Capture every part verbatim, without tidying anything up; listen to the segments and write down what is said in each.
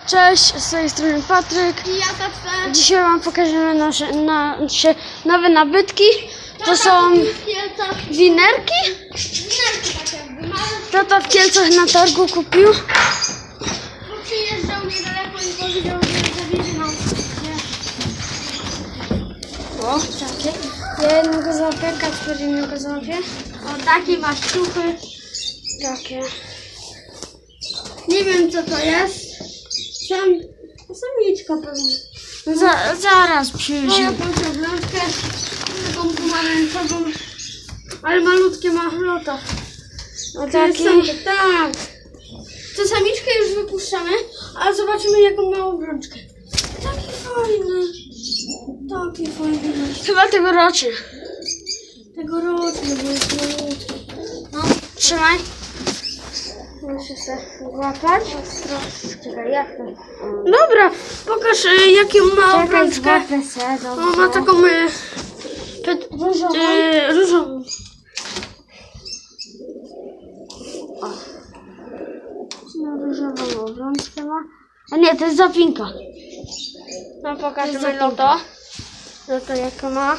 Cześć, z tej strony Patryk. I ja Kacper. Dzisiaj wam pokażemy nasze, nasze nowe nabytki. To są winerki. Winerki tak jakby. Tata w Kielcach na targu kupił. Bo przyjeżdżał niedaleko i powiedział, że zawiezie nam. O, takie. Ja jednego złapię, Kacper jednego złapie. O, takie masz ciuchy. Takie. Nie wiem co to jest. Sam, samiczka pewnie. Za, zaraz No przyjdzie. jakąś obrączkę. Taką pomarańczową. Ale malutkie ma lota. O, To jest taki. samczyk, tak. To samiczkę już wypuszczamy, a zobaczymy jaką ma obrączkę. Taki fajny. Taki fajny. Chyba tegoroczny. Tegoroczny, bo jest malutki. No, trzymaj. Muszę się złapać. Czekaj, jak to? Dobra, pokaż y, jaką ma Czekaj, obrączkę. złapię se, O, dobrze. ma taką y, pet, Różową. y, różową. No, różową obrączkę ma. A nie, to jest zapinka. No To pokażemy jest loto. Loto jaka ma.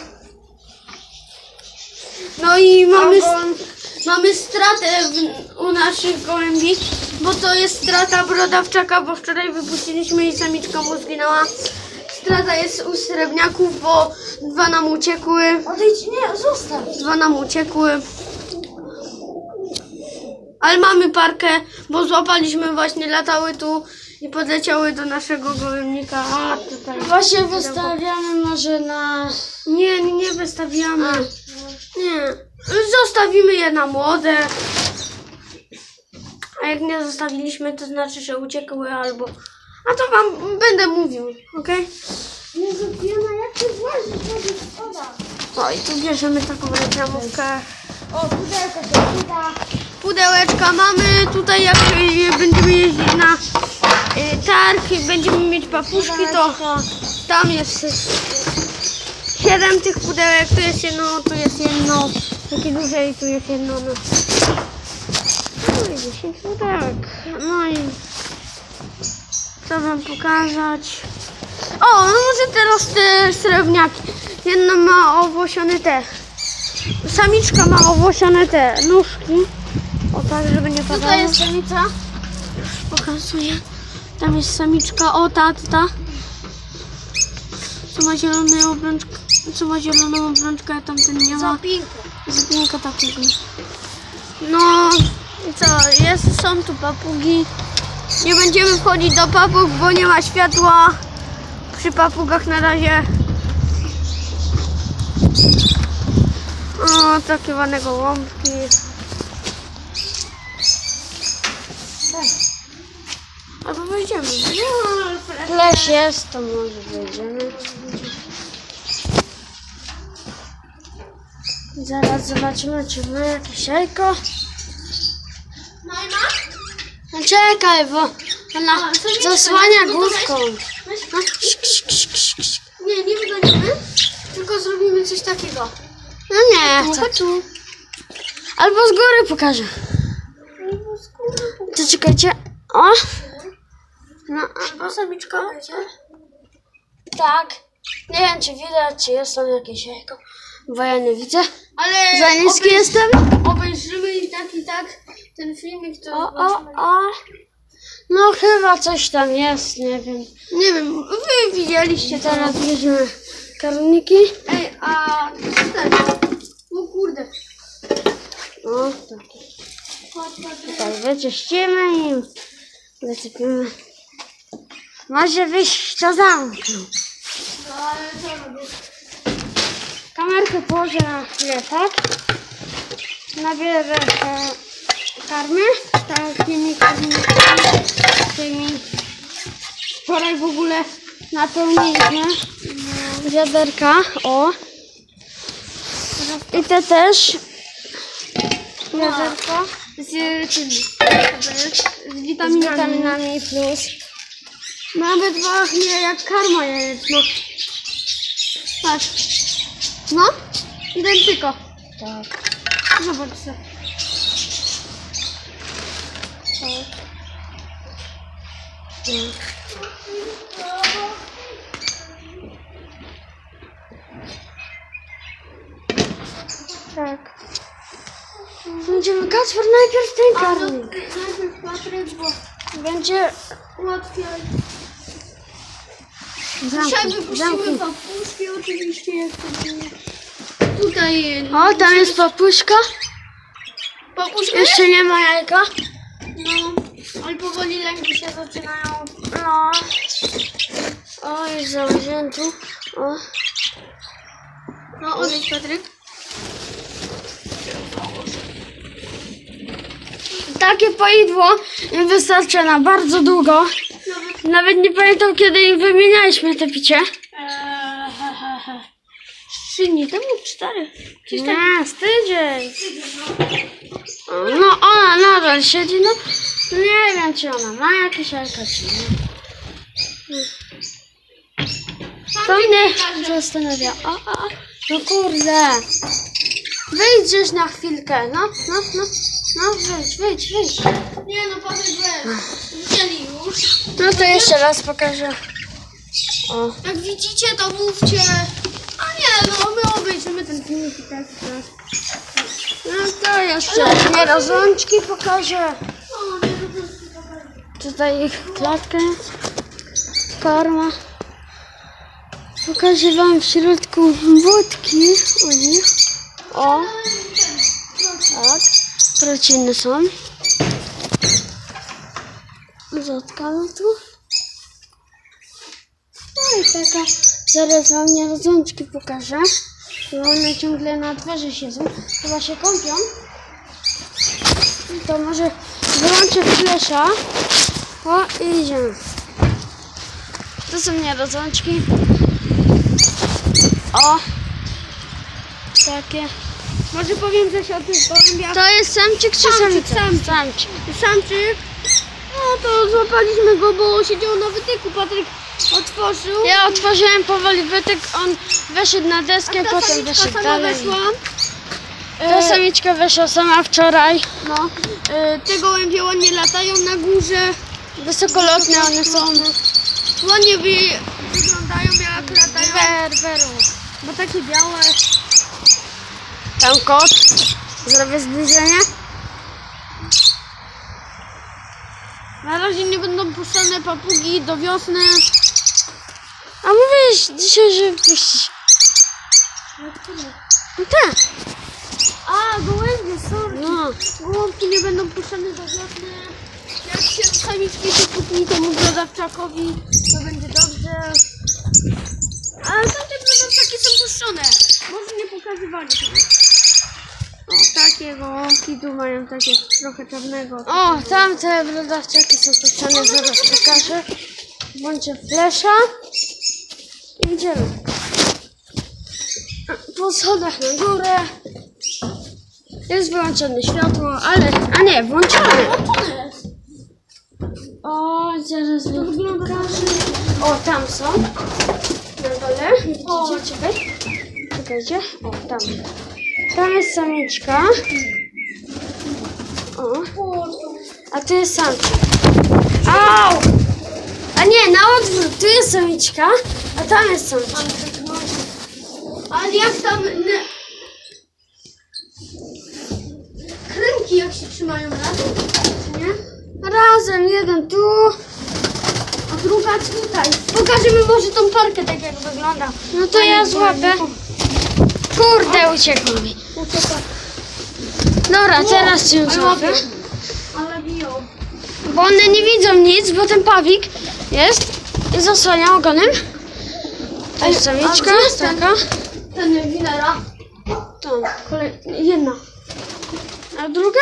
No i mamy, Ogon. mamy stratę w, u naszych gołębi, bo to jest strata brodawczaka, bo wczoraj wypuściliśmy i samiczka mu zginęła. Strata jest u srebrniaków, bo dwa nam uciekły. Odejdź, nie, zostaw. Dwa nam uciekły. Ale mamy parkę, bo złapaliśmy właśnie, latały tu i podleciały do naszego gołębnika. A tutaj. Właśnie wystawiamy może na... Nie, nie, nie wystawiamy. A. Nie. Zostawimy je na młode. A jak nie zostawiliśmy, to znaczy, że uciekły albo... A to wam będę mówił, okej? Nie zapiona, jak ty włazisz, może szkoda. O, i tu bierzemy taką reklamówkę. O, pudełko się przyda. Pudełeczka mamy tutaj, jak y, będziemy jeździć na y, targ i będziemy mieć papuszki, to tam jest y, siedem tych pudełek, tu jest jedno, tu jest jedno, takie duże i tu jest jedno. No, no i dziesięć pudełek. No i co wam pokazać? O, no może teraz te srebrniaki. Jedna ma owłosione te. Samiczka ma owłosione te nóżki. O tak, żeby nie padało. Tutaj jest samica. Pokazuję. Tam jest samiczka. O, ta, ta. Co ma zieloną obrączkę. Co ma zieloną obrączkę, a tamten nie ma. Zapinka. Zapinka takiego. No i co? Jest, są tu papugi. Nie będziemy wchodzić do papug, bo nie ma światła. Przy papugach na razie. O, takie ładne gołąbki. Albo wejdziemy. No, Leś jest, to może wejdziemy. Zaraz zobaczymy, czy ma jakieś jajko. no i ma? No czekaj, bo ona A, to nie zasłania czekaj, no to główką. weź- No. Nie, nie wyganiamy, tylko zrobimy coś takiego. No nie, Tu, to tu. albo z góry pokażę. To czekajcie. O! No, Albo samiczka. tak. Nie wiem, czy widać, czy jest tam jakieś jajko, bo ja nie widzę. Ale Za niski obejrz- jestem. Obejrzymy i tak i tak ten filmik, to O, o, zobaczymy. o. No chyba coś tam jest, nie wiem. Nie wiem, wy widzieliście to. Teraz bierzemy karniki. Ej, a tutaj. O kurde. O, takie. Chodź, chodź. Tak, wyczyścimy i wysypimy. Może wyjść to zamknął. No ale co robię? Kamerkę położę na chwilę, tak? Nabierę e, karmy. Takimi karmnikami. Tymi. Wczoraj w ogóle napełniliśmy wiaderka. O. I te też. Wiaderko. Z tymi. Z Z witaminami. witaminami plus. Nawet pachnie jak karma jajeczna. Patrz. No, identyko. Tak. Zobacz se. Tak. będziemy Kacper najpierw ten A, no, karmił. najpierw Patryk, bo Będzie... łatwiej. Dzisiaj Zamknij, wypuścimy zamknij. papuszki oczywiście. Jak to tutaj... O, tam jest papuszka. Papuszka Jeszcze nie ma jajka. No, ale powoli lęki się zaczynają. No. O, jest założony tu. O. No, odejdź Patryk. Takie poidło im wystarcza na bardzo długo. Nawet... Nawet nie pamiętam, kiedy im wymienialiśmy te picie. Eee, he, he, he. Trzy dni temu, cztery. Gdzieś tak. Nie, z tydzień. No ona nadal siedzi, no nie wiem, czy ona ma jakieś jajka, czy nie. To mnie zastanawia. O, o, o. No kurde. Wyjdź na chwilkę. No, no, no. No, wyjdź, wyjdź, wyjdź. Nie no, Patryk weź. Wzięli już. No to jeszcze raz pokażę. O. Jak widzicie, to mówcie. A nie, no my obejrzymy ten filmik i tak. No to jeszcze nie rozłączki pokażę. O, nie, no to Tutaj ich klatka jest. Karma. Pokażę wam w środku wódki u nich. O. Tak. Prociny są. Zatkano tu. No i taka. Zaraz wam nie rozłączki pokażę. Bo one ciągle na dworze siedzą. Chyba się kąpią. To może wyłączę flesza. O, i idziemy. To są nie rozłączki. O. Takie. może powiem coś o tych gołębiach. To jest samczyk czy Samczyk, samica? samczyk. Samczyk. Samczyk. No to złapaliśmy go, bo siedział na wytyku. Patryk otworzył. Ja otworzyłem powoli wytyk, on wyszedł na deskę, A ta potem samiczka wyszedł sama dalej. weszła. Ta samiczka weszła sama wczoraj. No, e, te gołębie ładnie latają na górze. Wysokolotne one są. Ładnie wy, wyglądają jak latają. Berberu. Bo takie białe. Tam kot. Zrobię zbliżenie. Na razie nie będą puszczane papugi do wiosny. A mówiłeś dzisiaj, że puścisz. No tak. A, gołębie, sorry. No. Gołąbki nie będą puszczane do wiosny. Jak się samiczki się putni temu brodawczakowi, to będzie dobrze. Ale tamte brodawczaki są puszczone. Może nie pokazywali tego. O, takie gołąbki tu mają takie trochę czarnego. O, tamte brodawczaki są puszczane, zaraz pokażę. Włączę flesza i idziemy. Po schodach na górę. Jest wyłączone światło, ale... A nie, włączone. Włączone jest. O, zaraz wam pokażę. O, tam są. Na dole. Widzicie? Czekaj. Czekajcie. O, tam. Tam jest samiczka. O. A tu jest samczyk. Au! A nie, na odwrót. Tu jest samiczka, a tam jest samczyk. Ale jak tam... Ne... Krymki jak się trzymają razem, czy nie? Razem, jeden tu. A druga tutaj. Pokażemy może tą parkę, tak jak wygląda. No to ja złapię. Kurde, uciekło mi. Dobra, teraz cię złapię. Ale biją. Bo one nie widzą nic, bo ten pawik jest i zasłania ogonem. To jest samiczka, a gdzie jest ten- taka. Ten winera. Tam, kolej, jedna. A druga?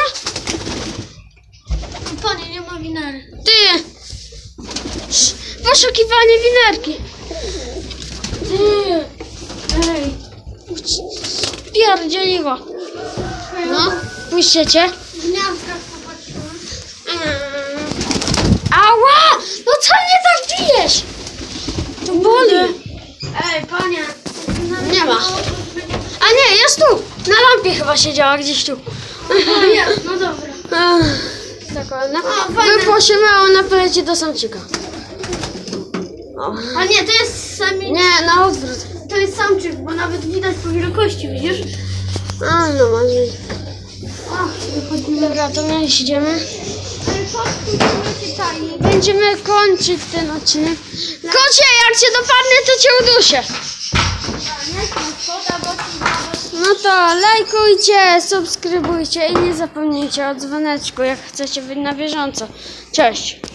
Panie, nie ma winery. Ty! Sz, poszukiwanie winerki. Ty! Ej! Pierdzieliło. No, puśćcie cię. W gniazdkach popatrzyłem. Mm. Ała! No co mnie tak bijesz? To boli. Ej, panie. Nie ma. A nie, jest tu. Na lampie chyba siedziała gdzieś tu. No jest, no dobra. Ech, tak ładna. A, fajne. Wypłosimy, a ona poleci do samczyka. O. A nie, to jest sami... Nie, na odwrót. To jest samczyk, bo nawet widać po wielkości, widzisz? A no, może. O, Dobra, to my idziemy. Ale kotku, nie czytali. Będziemy kończyć ten odcinek. Kocie, jak cię dopadnę, to cię uduszę. No to lajkujcie, subskrybujcie i nie zapomnijcie o dzwoneczku, jak chcecie być na bieżąco. Cześć!